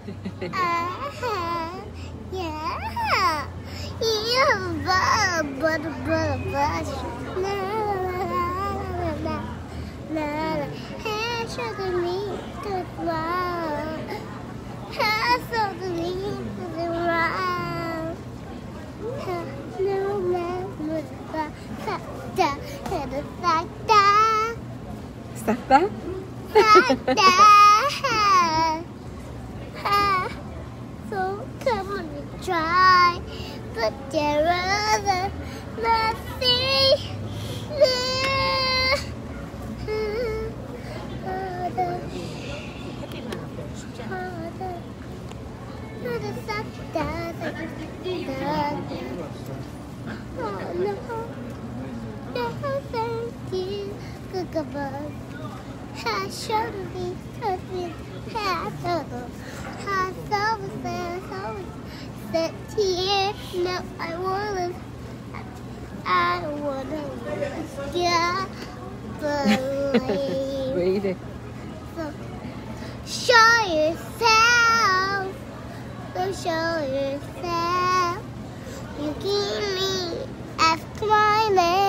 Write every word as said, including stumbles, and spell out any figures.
uh-huh. Yeah. Yeah. But, but, but, but. La, la, la, la, la, la. Hey, show the me to the world. Hey, show the me to the world. No, no, no, da, da, da, da, da, da. Sakta? Sakta. So come on and try, but there are nothing. Oh no, no thank you, goodbye. I should be touching half I saw the sand, I was set here. No, I wanna, I wanna get believe. Wait. So, show yourself. So show yourself. You give me after my name.